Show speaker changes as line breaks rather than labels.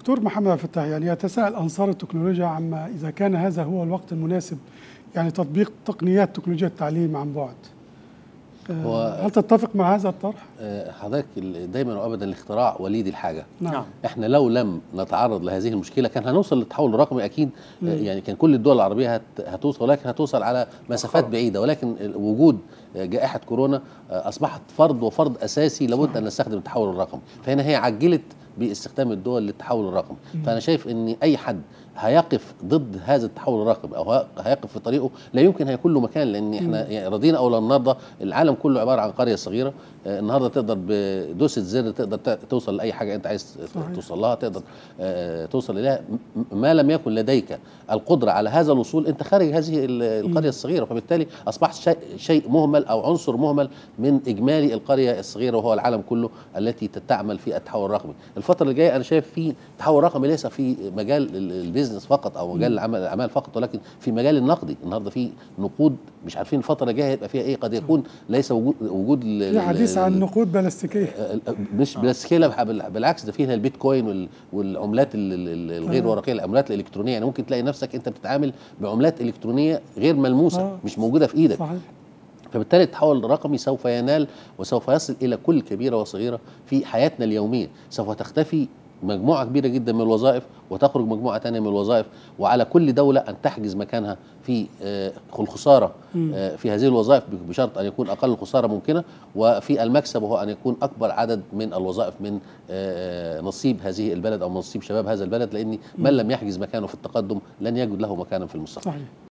دكتور محمد عبد الفتاح، يعني يتساءل أنصار التكنولوجيا عما إذا كان هذا هو الوقت المناسب، يعني تطبيق تقنيات تكنولوجيا التعليم عن بعد. هل تتفق مع هذا الطرح؟
حضرتك دايما وابدا الاختراع وليد الحاجه.
نعم.
احنا لو لم نتعرض لهذه المشكله كان هنوصل للتحول الرقمي اكيد. يعني كان كل الدول العربيه هتوصل، ولكن هتوصل على مسافات بعيده، ولكن وجود جائحه كورونا اصبحت فرض اساسي لابد ان نستخدم التحول الرقمي. فهنا هي عجلت باستخدام الدول للتحول الرقمي. فانا شايف ان اي حد هيقف ضد هذا التحول الرقمي او هيقف في طريقه لا يمكن هيكون له مكان، لان احنا يعني رضينا او لم نرضى العالم كله عباره عن قريه صغيره. النهارده تقدر بدوسه زر تقدر توصل لاي حاجه انت عايز توصل لها، تقدر توصل اليها. ما لم يكن لديك القدره على هذا الوصول انت خارج هذه القريه الصغيره، فبالتالي اصبحت شيء مهمل او عنصر مهمل من اجمالي القريه الصغيره وهو العالم كله التي تعمل في التحول الرقمي. الفتره اللي جايه انا شايف في تحول رقمي ليس في مجال البيزنس فقط او مجال الاعمال فقط، ولكن في مجال النقدي. النهارده في نقود مش عارفين الفتره الجايه هيبقى فيها ايه، قد يكون ليس وجود
في حديث عن نقود بلاستيكيه،
مش بلاستيكيه، بالعكس ده فيها البيتكوين والعملات الغير ورقيه، العملات الالكترونيه. يعني ممكن تلاقي نفسك انت بتتعامل بعملات الكترونيه غير ملموسه مش موجوده في ايدك.
صحيح.
فبالتالي التحول الرقمي سوف ينال وسوف يصل الى كل كبيره وصغيره في حياتنا اليوميه. سوف تختفي مجموعه كبيره جدا من الوظائف وتخرج مجموعه ثانيه من الوظائف، وعلى كل دوله ان تحجز مكانها في الخساره في هذه الوظائف بشرط ان يكون اقل خساره ممكنه، وفي المكسب وهو ان يكون اكبر عدد من الوظائف من نصيب هذه البلد او نصيب شباب هذا البلد، لان من لم يحجز مكانه في التقدم لن يجد له مكانا في المستقبل.
صحيح.